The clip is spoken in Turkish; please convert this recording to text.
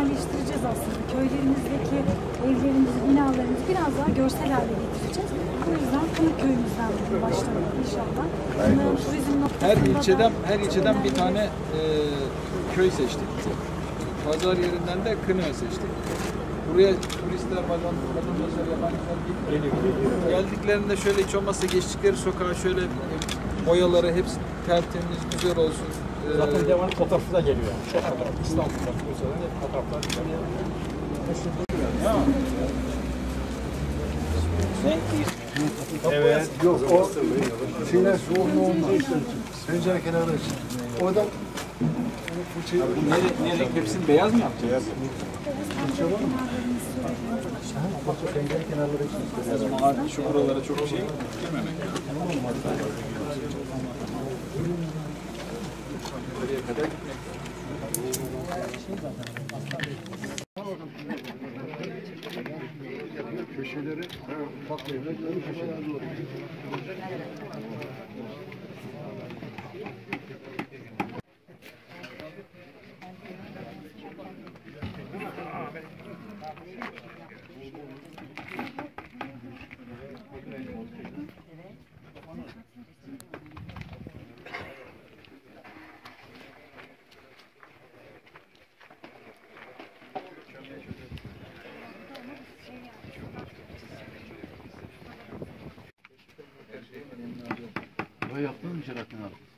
görselleştireceğiz aslında. Köylerimizdeki evlerimizi, binalarımızı biraz daha görsel hale getireceğiz. O yüzden Kınık köyümüzden başlayalım inşallah. Kınık turizm noktasında her ilçeden bir tane köy seçtik. Pazar yerinden de Kınık'ı seçtik. Buraya turistler, vatandaşlar, yabancılar geliyor. Geldiklerinde şöyle hiç olmazsa geçtikleri sokağa şöyle boyaları hepsi tertemiz, güzel olsun. Zaten devamlı fotoğrafı da geliyor. Çok fotoğraf. İstanbul'da, Bursa'da hep fotoğraflar geliyor. Evet. Yok o şeyler soğuk olmaz. Pencere kenarı için. O da Ne renk hepsini beyaz mı yapacağız? pencere kenarları için. Mavi şu buralara çok şey girmemek lazım. Buraya kadar gitmek Köşeleri ufak evler, köşeler doğru. Yaptın mı Şerafettin abi?